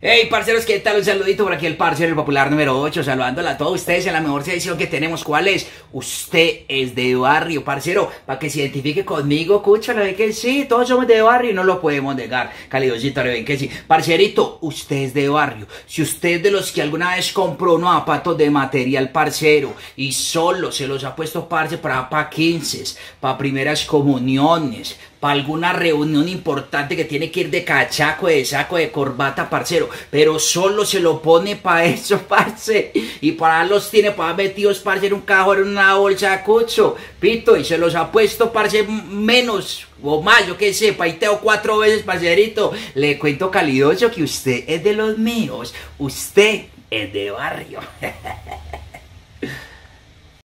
Hey, parceros, ¿qué tal? Un saludito por aquí el parcero, el popular número 8, saludándola a todos ustedes en la mejor edición que tenemos. ¿Cuál es? Usted es de barrio, parcero, para que se identifique conmigo, cucho, le ven que sí, todos somos de barrio y no lo podemos negar. Calidosito, le ven que sí. Parcerito, usted es de barrio. Si usted es de los que alguna vez compró unos zapatos de material, parcero, y solo se los ha puesto, parce, para 15, para primeras comuniones, para alguna reunión importante que tiene que ir de cachaco, de saco, de corbata, parcero, pero solo se lo pone para eso, parce, y para los tiene para metidos, parce, en un cajón, en una bolsa, cucho, pito, y se los ha puesto, parce, menos o más, yo qué sé, paiteo 4 veces, parcerito. Le cuento calidoso que usted es de los míos, usted es de barrio.